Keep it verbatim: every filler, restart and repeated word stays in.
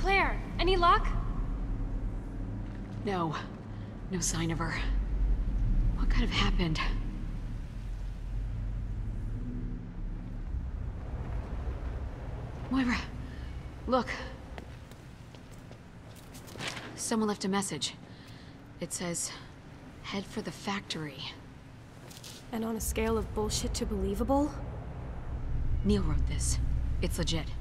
Claire, any luck? No. No sign of her. What could have happened? Moira, look. Someone left a message. It says, head for the factory. And on a scale of bullshit to believable? Neil wrote this. It's legit.